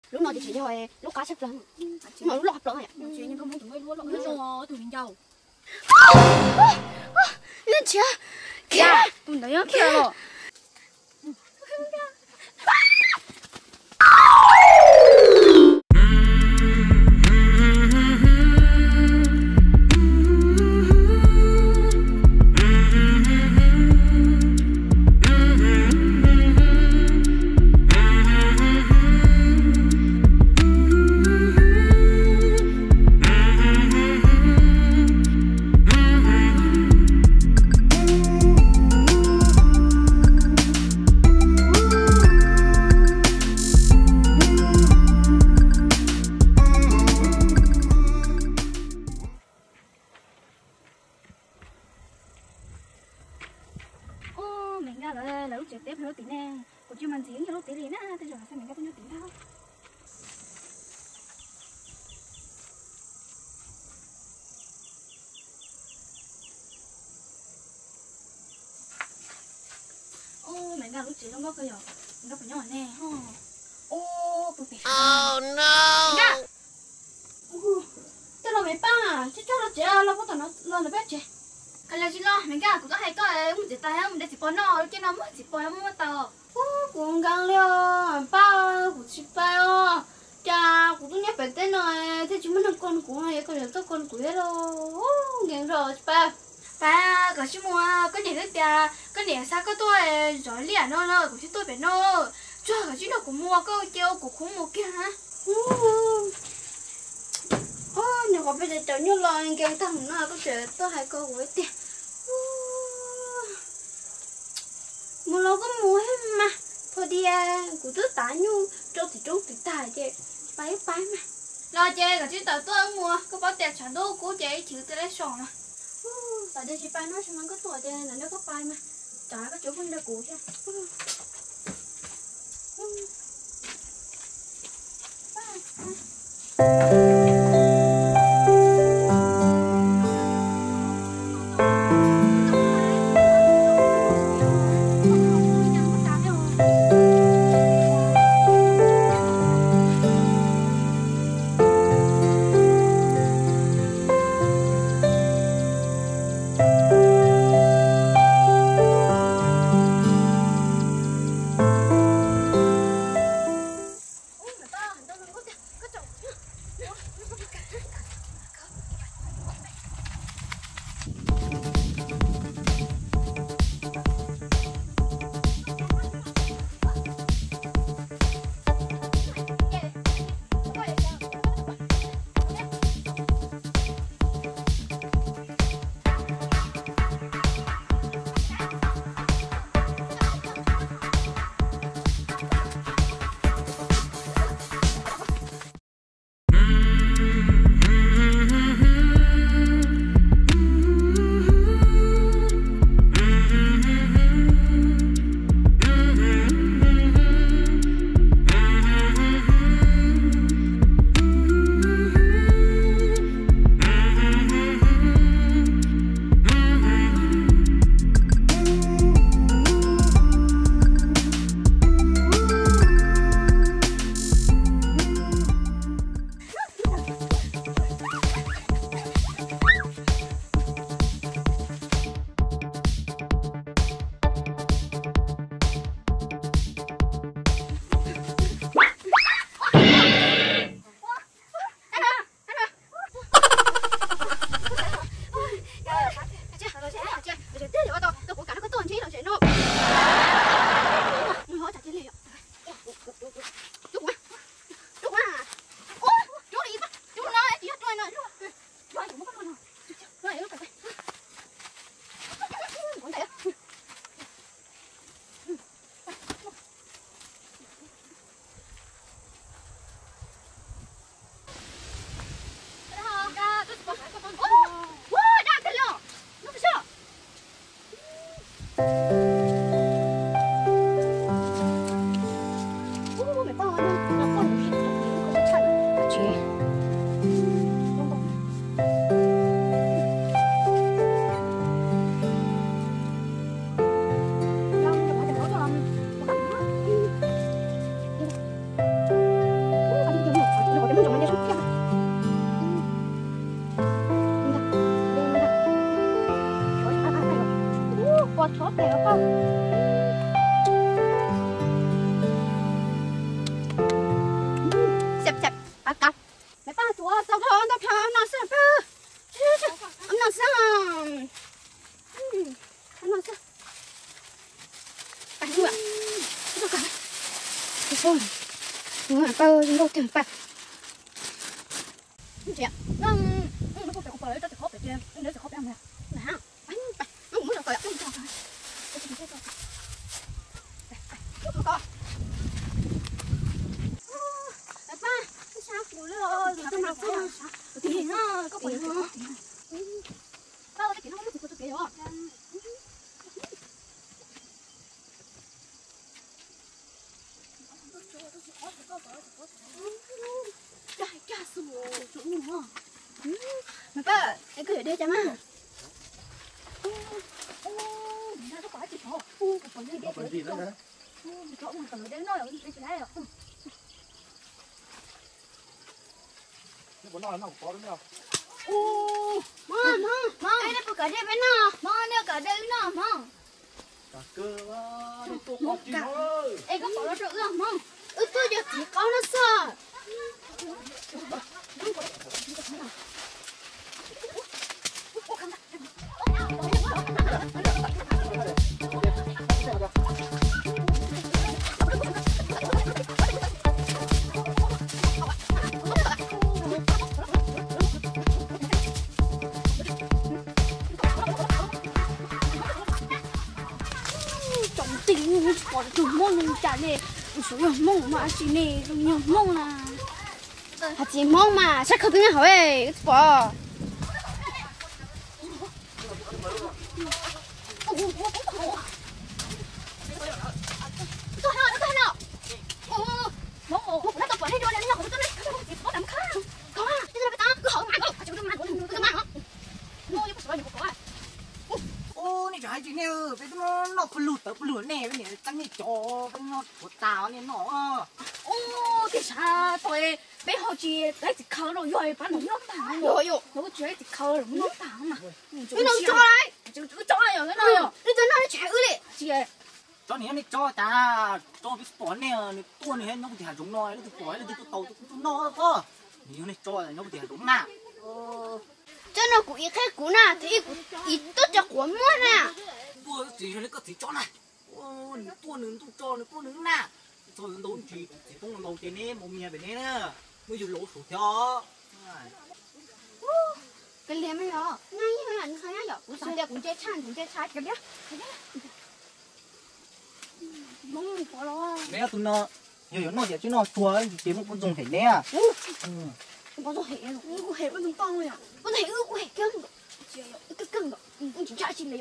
lúc nào thì chỉ cho lúc cá sắp lắm mà lúc lọt rồi chuyện nhưng không muốn tụi mới luôn lúc rồi tụi mình giàu lên chị kìa tụi đấy kìa rồi là lúc trực tiếp nó tí nè, của chú mình diễn cho lúc tí liền á, tôi rồi sao mình có tí đâu. Ô, mình gặp lúc trước trong góc cơ rồi, mình gặp phải nhỏ nè, ô, bự bể. Oh no. Tôi lo mấy ba, chứ cho nó chế, lo có tao nó biết chứ. Cái là chỉ lo mình cả cũng có hay có một chỉ tay mình để chỉ bỏ nó chứ nó mất chỉ bỏ mất tao cũng gang liao ba cũng chỉ bao cha cũng tôi nhớ phải tên này thế chúng mình con cũng hay có được con của đâu nghe rồi ba cái chú mua cái này rất là cái này sao có tôi rồi liền nó của chúng tôi phải nó cho cái chú nó cũng mua có kêu cũng không mua kia hả nếu có bây giờ cháu nhớ lo cái thằng nó có thể tôi hay có với tiền mua lo có mua hết mà thôi đi của tôi tả nhu trâu thì trâu thì tài chứ bái mà lo chơi cả chứ tao tôi mua có bao tiền trả đô cố chơi chữ tôi lấy sòng mà tại đây chị bài nói cho mình có tuổi chơi là nó có bài mà trả cái chỗ phân ra cũ chứ Sẹp sẹp à cặp mẹ ba chúa tao thon nó sẹp nó sẹp nó sẹp anh ạ nó cả cái con nó tao nó thèm pa chị ạ nó không phải có cho khó phải chơi nó sẽ khó ăn nè nè anh nó muốn là coi không cho sao phụ rồi tao mặc sao thì nó có quỷ không tao cái nó không có cái đó cái cá sấu chỗ nào mà ba cái cười đây chả mà nó có quả gì không cái gì nữa nè chỗ mà từ đến nói ở đây cái này bữa nào nó có đấy nào? Mơ, cái này cả đây bên nào? Mơ nè cả đây nào, mơ. Cả cơ á, đi tụ họp gì thôi. Ê, có nó được không, mơ? Tôi giờ chỉ có nó sợ. Tình còn chừng mông chả nè số lượng mông mà chỉ nè nhiều mông là chỉ mông mà chắc không biết hỏi ấy bỏ trái chị nè, cái nó phải lụt nè, cái này tăng này cho cái nó của tao này nó. cái sao tôi bé họ chỉ lấy thịt khâu rồi rồi bán nó thẳng rồi rồi nó có lấy thịt khâu rồi nó thẳng mà cái nó cho đấy cho rồi cái nào cái nó chạy ư đấy chị cho này cho ta cho cái sport này tua này nó thì hạt giống nó nó thì sport nó thì tàu nó cơ nhiều này cho nó thì hạt giống nào cho nó cũng ít hết cũng nào thì ít tốt cho cuốn mua nè tua gì nó có thể cho này tua nướng cho nó tua nướng nè thôi đâu chỉ không đầu tiền này một nhà bên này nữa mới dùng lỗ sổ cho cái liềm ấy đó ngay như là khai nhá cũng sang đây cũng chơi chán cái đấy mong có lo bé tụi nó nhiều nó giờ chứ nó chua chỉ một con dùng thể nè có rồi hệ nó có hệ con dùng to rồi à con hệ có hệ cưng cái cưng đó con chỉ chạy xin này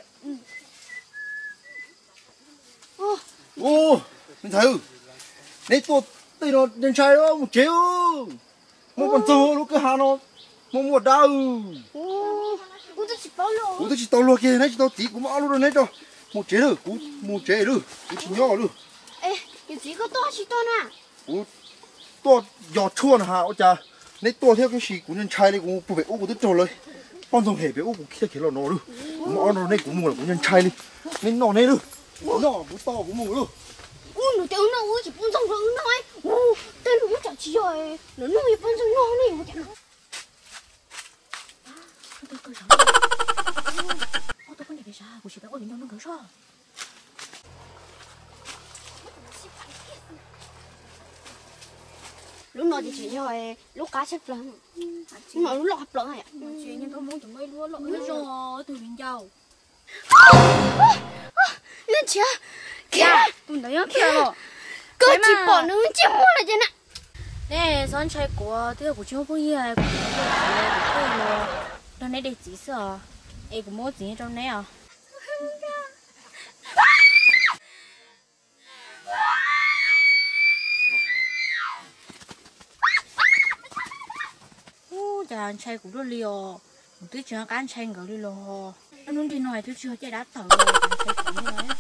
Ô, mình thử. Đấy tôi nó nhân trai đó một chiếu. Một con tù lúc cái hà nó một đau. tôi chỉ bao lâu Tôi chỉ tao luôn kia, này chỉ tao tí cũng mau luôn đấy đâu. Một chế được, một chế được, chỉ nhỏ được. ê cái gì có to chỉ to nè tôi giọt chua hà ôi cha. Đấy tôi theo cái gì của nhân trai này cũng phải ô của tôi tròเลย. Con dùng hệ về ô của kia kia là nó được. Mà nó này cũng mua là của nhân trai đi. Nên nó này được. Nó cũng to cũng mua được. nó tiếng nó chỉ phun xong rồi nói tên nó chả chỉ rồi nó nuôi phun xong nó này chả tôi cơ sở tôi có để sao của chị đã có những nó cơ sở lúc nào thì chỉ rồi lúc cá xếp lần nhưng mà lúc lọt hấp lần này chị nhưng tôi muốn chúng mấy lúa lỗi rồi từ bên châu lên chưa kìa tôi thấy kia rồi cơ chỉ bỏ nó chỉ mua là chứ nè nè son trai của tôi của chúng tôi như của tôi là lần này để chỉ sợ em cũng mua gì trong này à chàng trai cũng rất liều tôi chưa có anh trai người liều anh đi nói tôi chưa chơi đá thở rồi trai cũng như thế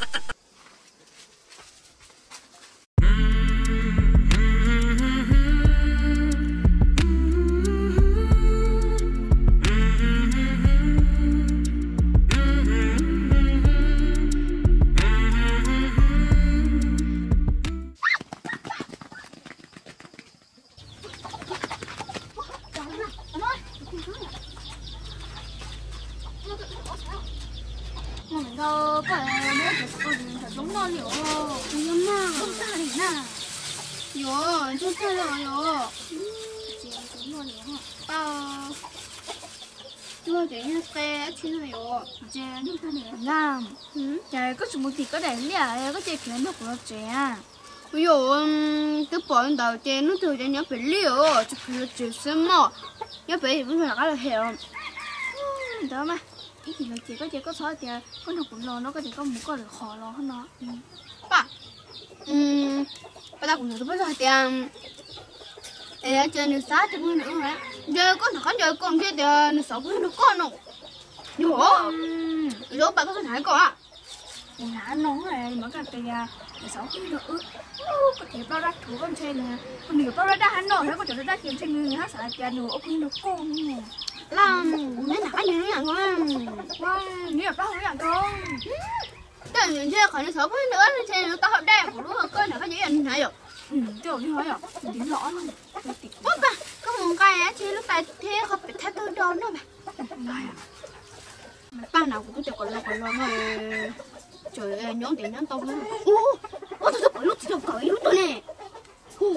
mà mình đâu cái mấy cái con thật giống non liệu giống mà không ta đi nè yo chúng ta rồi yo chị giống non liệu hả tôi chỉ như xe chuyên này yo chị chúng ta này làm trời có một tí có đèn nè có chơi chuyện được của chị ví dụ cái bọn đầu tiên nó từ cho nhớ phải liều chụp được chuyện sớm mà nhớ phải vẫn phải là hiểu đó mà cái gì là chỉ có số thì con học cũng lo nó có chỉ có một con được khó lo hơn nó bà bà ta cũng được bây giờ tiền để chơi nước sát thì nữa hả giờ con giờ con kia thì nước sáu cũng được con đâu nhưng mà lúc bà có thể hỏi con hả nóng này mà cái tiền nước sáu cũng được có thể bao ra thủ con trên nè con nhiều bao ra hắn nổi có chỗ ra tiền trên người hát xả tiền nữa cũng được con làm mấy nãy như thế nào wow nhiều bao nhiêuอย่างcon cái chuyện chơi khỏi nó sợ cái nữa thì nó tao đẹp của nó coi là cái gì anh thấy rồi trời đi hỏi rồi tiếng rõ luôn út ba có một cái á chơi lúc tại thế không phải thay tôi đón đâu mà ba nào cũng tôi còn lo mà trời ơi nhóm tiền nhóm tao nữa ô tôi bỏ lúc tôi cởi lúc tôi nè ô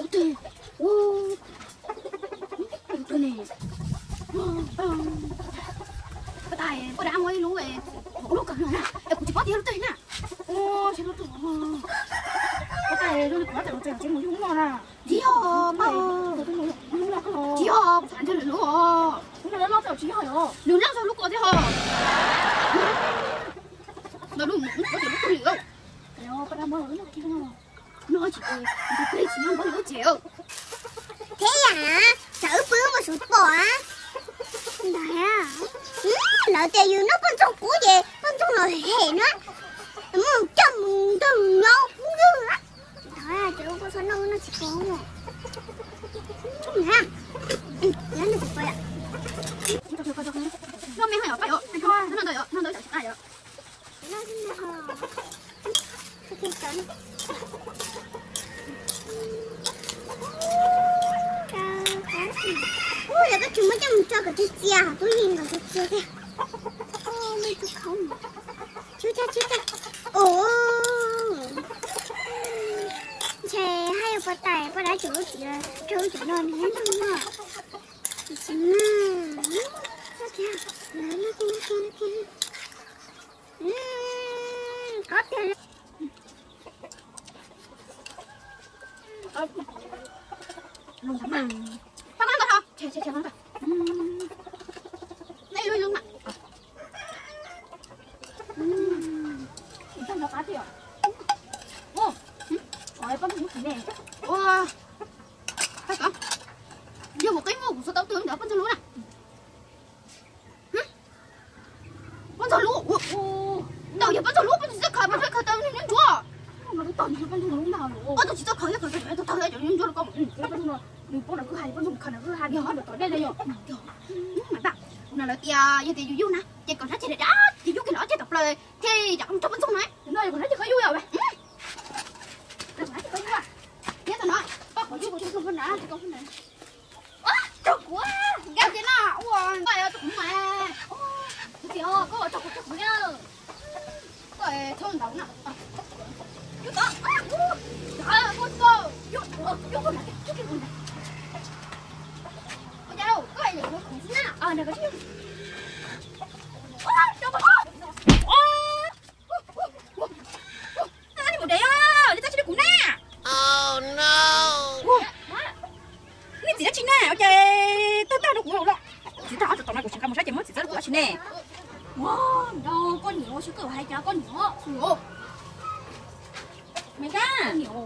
tôi nè cái tài có đang quay lú về lúc cả rồi nè em cũng chỉ có tiền lúc nè ô chỉ lúc tôi cái tài nó có tiền tiền trên một chúng nó nè chỉ họ ba chỉ họ sản xuất lúa chúng nó lót đầu chỉ họ rồi lúa lót sau lúc có thế họ nó đúng có tiền lúc tôi liệu nó có đang mơ nó kia nó chỉ cái chỉ nó có lúa chịu thế hả sợ bướm mà sụt bỏ đấy à lỡ tiền như nó con trâu cú gì con trâu nồi hề nữa một trăm đồng nhau cũng dư á thôi à chứ con số nó chỉ có một chút nữa nhớ được vậy ạ nó mấy hồi phải rồi nó đợi ai rồi ôi là cái chúng mới cho cái chia tôi nhìn vào cái chia kìa ô mấy cái không chưa cha ồ chè hay là tài có đã chỗ chỉ là chỗ non hết luôn à chính là nó kia có tiền luôn thắm à phát ăn thôi chè ăn thôi đây luôn mà nó phá tiền ô trời con muốn gì nè ô phải không giờ một cái ngô của số tao tướng đỡ con cho lúa nè con cho lúa đầu giờ con cho lúa con sẽ khởi mà phải khởi tao nên chúa mà cái tận con cho lúa nào lúa tôi chỉ cho khởi tôi tao cho nên chúa con đừng có cứ hai con dùng khởi cứ hai đi hỏi được tới đây đây rồi mà bạn nào là tia như tia vui nè chỉ còn nói chỉ để đó chỉ vui cái nó chỉ tập lời thì chẳng cho con xong này nơi còn nói chỉ có vui rồi vậy đừng nói chỉ có vui à nhớ tao nói có còn vui của chúng con đã con này trời quá gạo thế nào ôi vậy tụi mày thì có ở trong của nhá rồi thôn đóng nè chút đó trời ơi con cô chút con này chút cái con này ôi cha đâu có ai để con xin nào này có chứ đâu có anh một đấy à đi ta chỉ được cũng nè oh no nên chỉ đã chín nè ok tao được cũng đâu chỉ tao cho tao nói của chúng ta một sai chỉ mất chỉ rất là chín nè wow đâu con nhiều chứ cửa hai cháu con nhiều mày ca con nhiều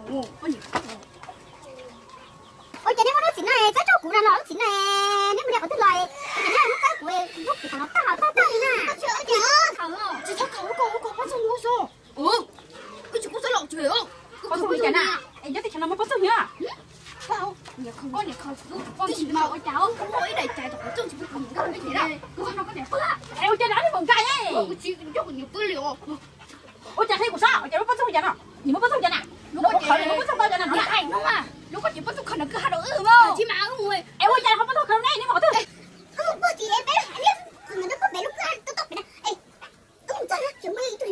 ôi trời nó nói chuyện này cái chỗ cũ là nó chuyện này nếu mà có thứ lời thì nó nó cái của lúc thì nó tao nè chỉ thằng cậu bắt xong luôn rồi cái chú có lộ chuyện con không biết nè em nhớ thì cho nó mới bắt xong nhá sao nhà không con chỉ mà ôi cháu không có ý để chạy tập trung chỉ biết không có cái gì đâu con nó có đẹp quá em chơi đá đi vòng cây ấy chỉ cho nhiều tư liệu ôi trời thấy của sao trời nó bắt xong vậy nào nhìn nó bắt xong vậy nè lúc có khởi nó bắt xong bao giờ nè nó lại đúng không lúc có chỉ bắt xong khởi nó cứ hai đầu không chỉ mà ông người em ôi trời không bắt xong khởi này nếu mà có thứ không có gì em bé hả nhá còn nó có bé lúc cứ tôi tóc này ê không cho nó chuẩn bị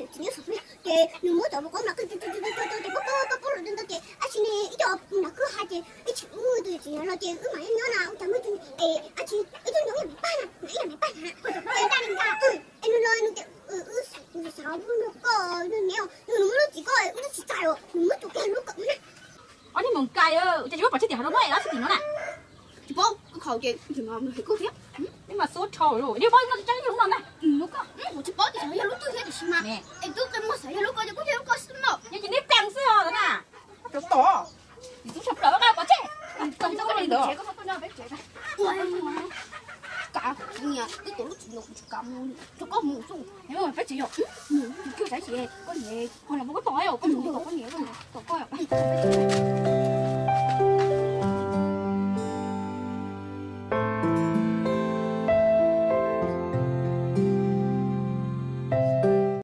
lo chuyện mà em nhớ nào chẳng mới chuyện à chị chuyện giống như mẹ ba nè nãy là mẹ ba hả em ta đừng cả em nó sao nó có nó nghèo nó chỉ có nó chỉ chạy rồi nó mất cái lúc cận nè anh đi mong cay ơ chỉ có bảo chết tiền nó nói đó chết tiền nó nè chị bố có khẩu chuyện thì ngon thì có biết nhưng mà số trò rồi đi bao nó chắc lúc nào nè nó có chị bố thì thấy lúc tôi thấy được mà em tôi cái mất thấy lúc coi có thấy lúc coi xin mà nhưng chỉ nếp càng xưa rồi nè nó to thì chúng sắp lỡ ra có chết cần cho cái gì được có phải nó biết chết cả nhà cái tổ lúc chị nộp cả mua cho có mua chung nếu mà phải chịu kêu phải gì con gì hoặc là một cái tỏi rồi con gì có gì có coi